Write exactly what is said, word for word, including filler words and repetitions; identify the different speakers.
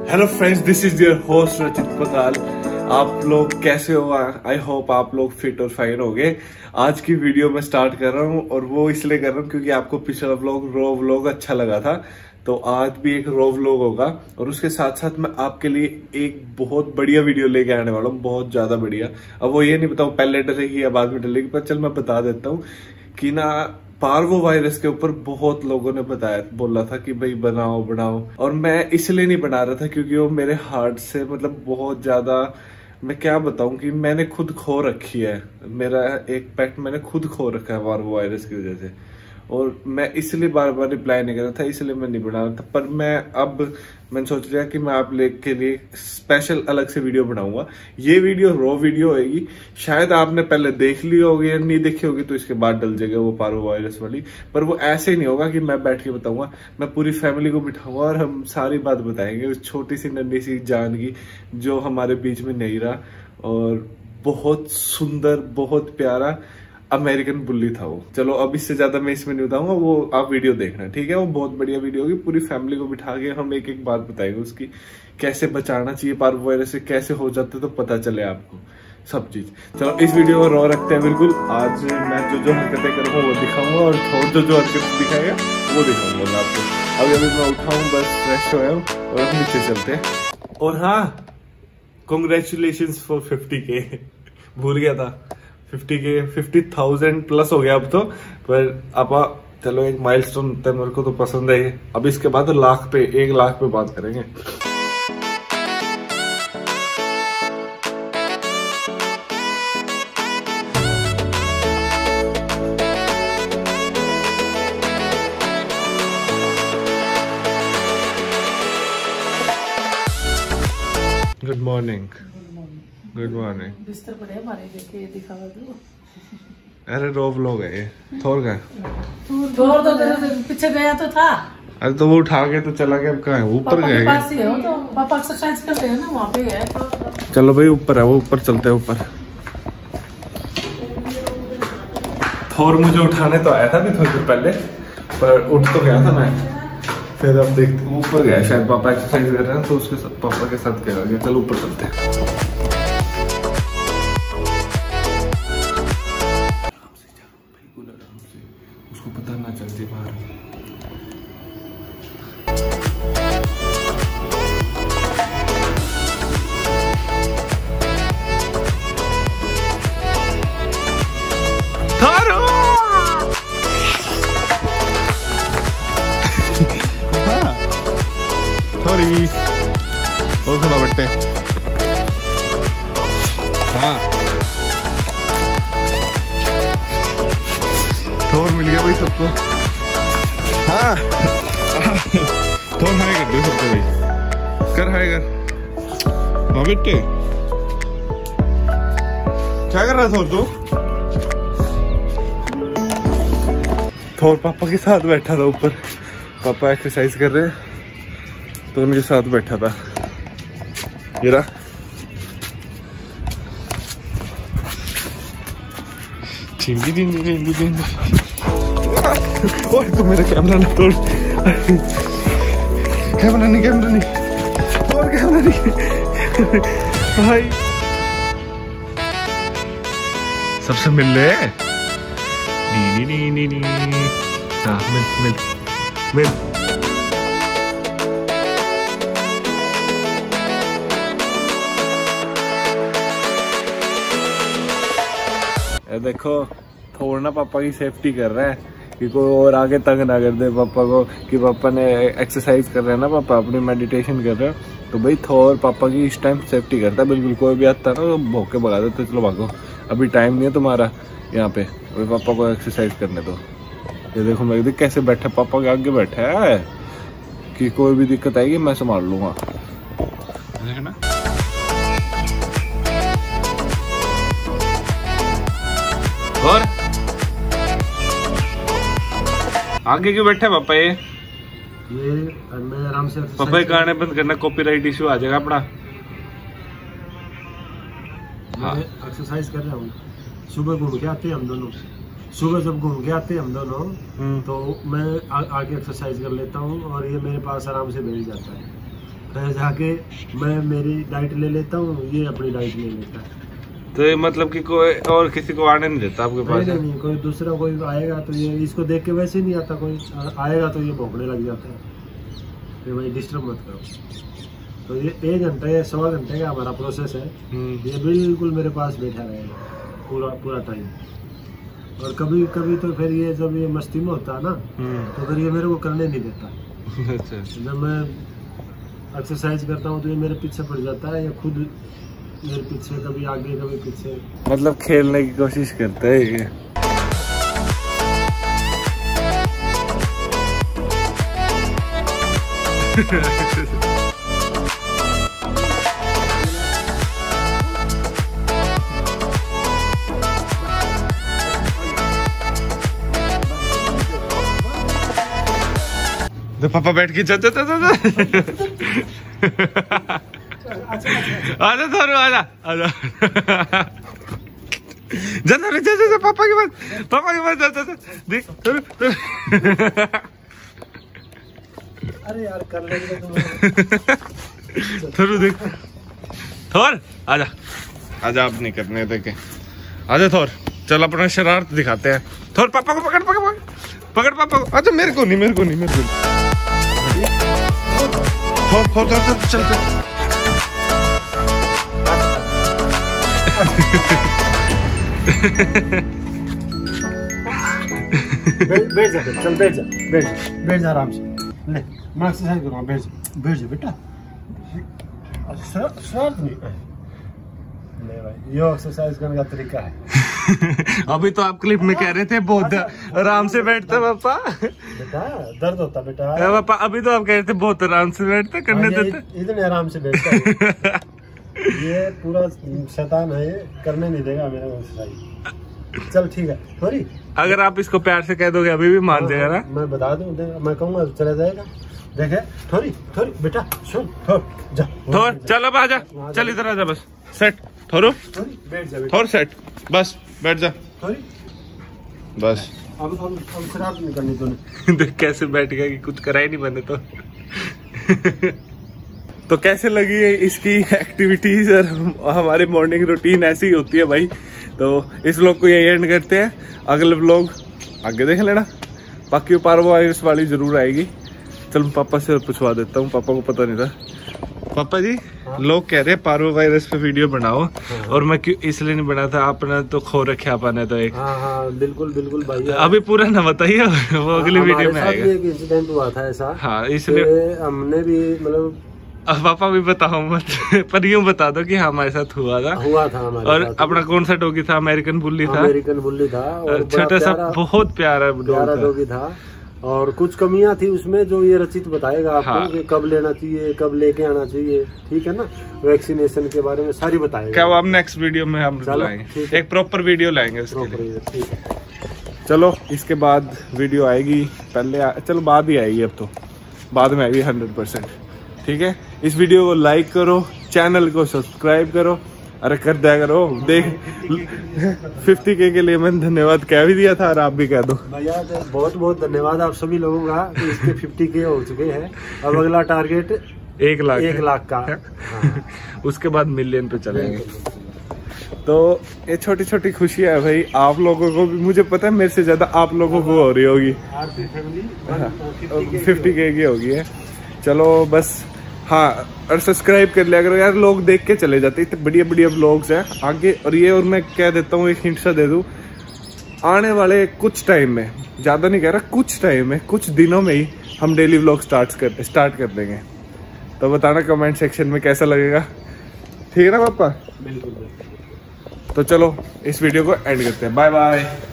Speaker 1: Hello friends, this is your host Rachit Pakal. आप लोग कैसे हो? आई होप आप लोग फिट और फाइन हो गए। आज की वीडियो मैं स्टार्ट कर रहा हूँ और वो इसलिए कर रहा हूँ क्योंकि आपको पिछला व्लॉग रो व्लॉग अच्छा लगा था, तो आज भी एक रो व्लॉग होगा। और उसके साथ साथ मैं आपके लिए एक बहुत बढ़िया वीडियो लेके आने वाला हूँ, बहुत ज्यादा बढ़िया। अब वो ये नहीं बताऊँ पहले डलेगी या बाद में डलेगी, पर चल मैं बता देता हूँ कि ना पार्वो वायरस के ऊपर बहुत लोगों ने बताया, बोला था कि भाई बनाओ बनाओ, और मैं इसलिए नहीं बना रहा था क्योंकि वो मेरे हार्ट से मतलब बहुत ज्यादा, मैं क्या बताऊं कि मैंने खुद खो रखी है। मेरा एक पेट मैंने खुद खो रखा है पार्वो वायरस की वजह से, और मैं इसलिए बार बार रिप्लाई नहीं कर रहा था, इसलिए मैं नहीं बना रहा था। पर मैं अब मैंने सोच लिया कि मैं आप लोग के लिए स्पेशल अलग से वीडियो बनाऊंगा। ये वीडियो रो वीडियो होगी, शायद आपने पहले देख ली होगी या नहीं देखी होगी तो इसके बाद डल जाएगा वो पार्वो वायरस वाली। पर वो ऐसे ही नहीं होगा कि मैं बैठ के बताऊंगा, मैं पूरी फैमिली को बिठाऊंगा और हम सारी बात बताएंगे उस छोटी सी नन्ही सी जान की जो हमारे बीच में नहीं रहा। और बहुत सुंदर, बहुत प्यारा अमेरिकन बुल्ली था वो। चलो अब इससे ज्यादा मैं इसमें नहीं बताऊंगा, वो आप वीडियो देखना, ठीक है? वो बहुत बढ़िया वीडियो होगी, पूरी फैमिली को बिठा के हम एक एक बात बताएंगे उसकी, कैसे बचाना चाहिए पार्वो वायरस से, कैसे हो जाते तो पता चले आपको सब चीज। चलो इस वीडियो को रो रखते हैं बिल्कुल। आज मैं जो जो हरकतें करूंगा वो दिखाऊंगा और थोड़ा जो जो हरकत दिखाएगा वो दिखाऊंगा मैं आपको। अभी अभी मैं उठाऊं, बस फ्रेश हो और अब नीचे चलते हैं। और हाँ, कॉन्ग्रेचुलेशन फॉर फिफ्टी के। भूल गया था, फिफ्टी के फिफ्टी थाउजेंड प्लस हो गया अब तो। पर अब चलो एक माइलस्टोन होता है, मेरे को तो पसंद है। अब इसके बाद लाख पे, एक लाख पे बात करेंगे। Good morning. Good morning.
Speaker 2: बिस्तर पड़े हमारे, देखे ये दिखावा दो।
Speaker 1: अरे रो व्लॉग है ये। थोर गया
Speaker 2: थोर तो पीछे गया तो था।
Speaker 1: अरे तो वो उठा के तो चला गया, अब कहाँ है? ऊपर गए हैं।
Speaker 2: पास ही हो तो पापा एक्सरसाइज करते हैं ना, वहाँ पे है तो।
Speaker 1: चलो भाई ऊपर है वो, ऊपर चलते हैं ऊपर। थोर मुझे उठाने तो आया था भी थोड़ी देर पहले, पर उठ तो गया था मैं। फिर अब देखते ऊपर गया, शायद पापा एक्सरसाइज कर रहे हैं तो उसके साथ पापा के साथ क्या गया। चलो ऊपर चलते हैं। उसको पता ना चलती बाहर। सॉरी, और थोड़ा बट्टे। हाँ, थोर मिल गया भाई सबको। हाँ थोर हाय कर दो सबको भाई, कर हाय कर। हाँ बेटे, क्या कर रहा थोर तू? थोर पापा के साथ बैठा था ऊपर, पापा एक्सरसाइज कर रहे हैं तो उनके साथ बैठा था। ये रहा। चिंगी चिंगी चिंगी चिंगी। ओए तू मेरा कैमरा ना तोड़। कैमरा नहीं, कैमरा नहीं तोड़, कैमरा नहीं भाई। सबसे मिल ले। नी नी नी नी नी। हाँ मिल मिल मिल। देखो थोड़ा ना पापा की सेफ्टी कर रहा है कि कोई और आगे तंग ना कर दे पापा को, कि पापा ने एक्सरसाइज कर रहे हैं ना, पापा अपनी मेडिटेशन कर रहे हैं। तो भाई थोर पापा की इस टाइम सेफ्टी करता है बिल्कुल। कोई भी आता है ना तो भोग के भगा देते, चलो भागो अभी टाइम नहीं है तुम्हारा यहाँ पे, अभी पापा को एक्सरसाइज करने दो। ये देखो मैं देख कैसे बैठा, पापा के आगे बैठा है कि कोई भी दिक्कत आएगी मैं संभाल लूंगा, है ना? और आगे क्यों बैठे पापा? ये
Speaker 3: ये मैं आराम से
Speaker 1: पापा गाने बंद करना, कॉपीराइट इशू आ जाएगा अपना।
Speaker 3: हाँ एक्सरसाइज कर रहा हूँ। सुबह घूम के आते हैं हम दोनों, सुबह जब घूम के आते हैं हम दोनों तो मैं आ, आके एक्सरसाइज कर लेता हूँ और ये मेरे पास आराम से बैठ जाता है। फिर जाके मैं मेरी डाइट ले लेता हूँ, ये अपनी डाइट ले लेता है।
Speaker 1: तो ये मतलब कि कोई और किसी को आने नहीं देता आपके पास?
Speaker 3: नहीं, नहीं, कोई दूसरा कोई आएगा तो ये इसको देख के वैसे नहीं आता, कोई आएगा तो ये भौंकने लग जाता है, फिर भाई डिस्टर्ब मत करो। तो ये एक घंटे या सवा घंटे का हमारा प्रोसेस है, ये बिल्कुल मेरे पास बैठा रहेगा पूरा पूरा टाइम। और कभी कभी तो फिर ये जब ये मस्ती में होता है ना, तो फिर ये मेरे को करने नहीं देता।
Speaker 1: अच्छा।
Speaker 3: जब मैं एक्सरसाइज करता हूँ तो ये मेरे पीछे पड़ जाता है, या खुद मेरे पीछे, कभी आगे कभी पीछे, मतलब
Speaker 1: खेलने की कोशिश करता है ये। तो पापा बैठ के जा जा जा जा आजा थोरू आजा आजा जा थोरू जा जा पापा के पास पापा के पास जा जा देख थोरू
Speaker 3: अरे यार कर लेंगे तुम।
Speaker 1: थोरू देख थोर आजा आजा, अब नहीं करने देखे, आजा थोर चल अपना शरारत दिखाते हैं। थोर पापा को पकड़ पकड़ पकड़ पकड़ पापा को। अच्छा मेरे को नहीं मेरे को नहीं मेरे को नहीं। थोर थोर थोर चल चल
Speaker 3: बैठ जा, चल बैठ जा, बैठ बैठ जा आराम से। ले मैं एक्सरसाइज करूँगा, बैठ जा बैठ जा बेटा। शर्त नहीं ले भाई, ये एक्सरसाइज करने का तरीका है।
Speaker 1: अभी तो आप क्लिप में कह रहे थे बहुत आराम से बैठते पापा।
Speaker 3: बेटा दर्द होता बेटा।
Speaker 1: पापा अभी तो आप कह रहे थे बहुत आराम से बैठते, करने देते।
Speaker 3: इतने आराम से बैठता है। ये पूरा शैतान है, ये करने नहीं देगा मेरे को एक्सरसाइज। चल ठीक है थोड़ी,
Speaker 1: अगर आप इसको प्यार से कह दोगे अभी भी मान जाएगा ना।
Speaker 3: मैं बता दूं, मैं कहूँगा चला जाएगा। देखे थोड़ी थोड़ी बेटा सुन, थोड़ जा
Speaker 1: थोड़ चल, अब आजा, चल इधर आजा, बस सेट थोड़ो,
Speaker 3: बैठ जा
Speaker 1: थोड़ सेट, बस बैठ जा
Speaker 3: थोड़ी,
Speaker 1: बस।
Speaker 3: अब अब अब खराब नहीं करनी तूने।
Speaker 1: देख कैसे बैठ गया कि कुछ करा ही नहीं मैंने तो। तो कैसे लगी है इसकी एक्टिविटीज और हमारी मॉर्निंग रूटीन ऐसी ही होती है भाई। तो इस व्लॉग को यही एंड करते हैं, अगले व्लॉग आगे देख लेना, बाकी पार्वो वायरस वाली जरूर आएगी। चल मैं पापा से पूछवा देता हूँ, पापा को पता नहीं था। पापा जी हाँ? लोग कह रहे हैं पार्वो वायरस पे वीडियो बनाओ। हाँ। और मैं क्यों इसलिए नहीं बना था, आपने तो खो रखे आपने तो एक।
Speaker 3: हाँ हाँ बिल्कुल बिल्कुल भाई,
Speaker 1: अभी पूरा ना बताइए, वो अगली वीडियो में आएगा।
Speaker 3: एक इंसिडेंट हुआ था ऐसा,
Speaker 1: हाँ इसलिए
Speaker 3: हमने भी मतलब
Speaker 1: अब पापा भी बताओ मत, पर यूँ बता दो कि हमारे साथ हुआ था
Speaker 3: हुआ था हमारे
Speaker 1: और
Speaker 3: साथ।
Speaker 1: अपना कौन सा डॉगी था? अमेरिकन बुल्ली था।
Speaker 3: अमेरिकन बुल्ली था, और
Speaker 1: छोटा सा बहुत प्यारा
Speaker 3: डॉगी था। और कुछ कमियां थी उसमें जो ये रचित बताएगा आपको। हाँ। कि कब लेना चाहिए, कब लेके आना चाहिए, ठीक है ना, वैक्सीनेशन के बारे में सारी बताएगा।
Speaker 1: क्या वो हम नेक्स्ट वीडियो में हम लाएंगे, एक प्रॉपर वीडियो लाएंगे उसके लिए।
Speaker 3: ठीक है
Speaker 1: चलो इसके बाद वीडियो आएगी, पहले आ, चलो बाद ही आएगी, अब तो बाद में आएगी हंड्रेड परसेंट। ठीक है, इस वीडियो को लाइक करो, चैनल को सब्सक्राइब करो, अरे कर दिया करो। देख फिफ्टी के के लिए मैंने धन्यवाद कह भी दिया था और आप भी कह दो
Speaker 3: भैया। बहुत बहुत धन्यवाद आप सभी लोगों का, इसके फिफ्टी के हो चुके हैं। अब अगला टारगेट
Speaker 1: एक लाख
Speaker 3: एक लाख का। हाँ।
Speaker 1: उसके बाद मिलियन पे चलेंगे। तो ये छोटी छोटी खुशियां है भाई, आप लोगों को भी, मुझे पता है मेरे से ज्यादा आप लोगों को हो रही होगी। फिफ्टी के की होगी है। चलो बस हाँ, और सब्सक्राइब कर लिया करो यार, लोग देख के चले जाते हैं, इतने बढ़िया बढ़िया व्लॉग्स हैं आगे। और ये और मैं कह देता हूँ, एक हिंट सा दे दूँ, आने वाले कुछ टाइम में, ज़्यादा नहीं कह रहा, कुछ टाइम में, कुछ दिनों में ही हम डेली व्लॉग स्टार्ट कर स्टार्ट कर देंगे। तो बताना कमेंट सेक्शन में कैसा लगेगा, ठीक है ना पापा?
Speaker 3: बिल्कुल।
Speaker 1: तो चलो इस वीडियो को एंड करते हैं, बाय बाय।